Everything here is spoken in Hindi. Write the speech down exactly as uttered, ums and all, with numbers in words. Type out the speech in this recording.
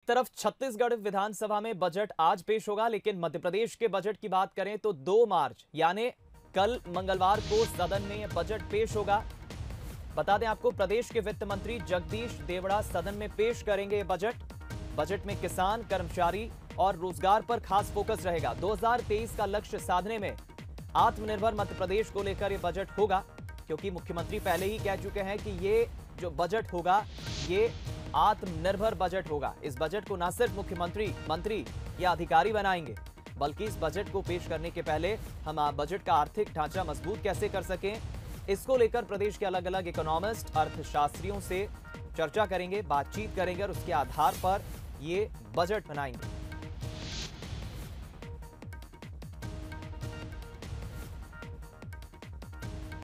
तरफ छत्तीसगढ़ विधानसभा में बजट आज पेश होगा, लेकिन मध्य प्रदेश के बजट की बात करें तो दो मार्च यानी कल मंगलवार को सदन में बजट पेश होगा। बता दें आपको, प्रदेश के वित्त मंत्री जगदीश देवड़ा सदन में पेश करेंगे बजट। बजट में किसान, कर्मचारी और रोजगार पर खास फोकस रहेगा। दो हज़ार तेईस का लक्ष्य साधने में आत्मनिर्भर मध्य प्रदेश को लेकर यह बजट होगा, क्योंकि मुख्यमंत्री पहले ही कह चुके हैं कि ये जो बजट होगा ये आत्मनिर्भर बजट होगा। इस बजट को न सिर्फ मुख्यमंत्री, मंत्री या अधिकारी बनाएंगे, बल्कि इस बजट को पेश करने के पहले हम बजट का आर्थिक ढांचा मजबूत कैसे कर सकें, इसको लेकर प्रदेश के अलग अलग इकोनॉमिस्ट, अर्थशास्त्रियों से चर्चा करेंगे, बातचीत करेंगे और उसके आधार पर ये बजट बनाएंगे।